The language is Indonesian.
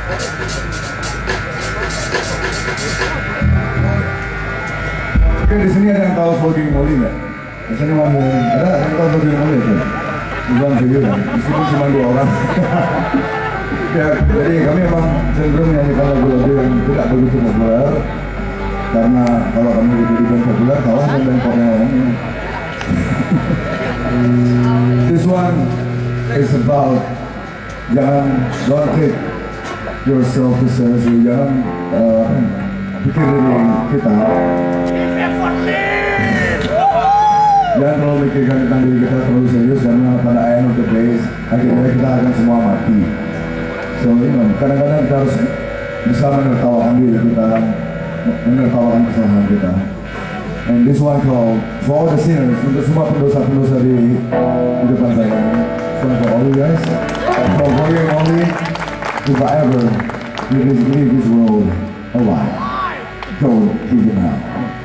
Oke, di sini ada yang tahu Flogging Molly nggak? Di sini ada yang tahu Flogging Molly itu? Bukan video kan, meskipun cuma 2 orang. Ya, jadi kami memang cenderung menyanyikan lagu-lagu yang tidak begitu populer, karena kalau kami jadi band populer kalah dengan band pop yang lain. This one is about don't take yourself too seriously, jangan pikir diri kita. Jangan terlalu mikirkan tentang diri kita terlalu serius, karena pada end of the day akhirnya kita akan semua mati. So, kadang-kadang kita harus bisa menertawakan diri kita, menertawakan kesalahan kita. And this one called for all the sinners, untuk semua pendosa-pendosa di depan saya. So for all you guys, for Flogging Molly, if I ever leave this world alive, go give it now.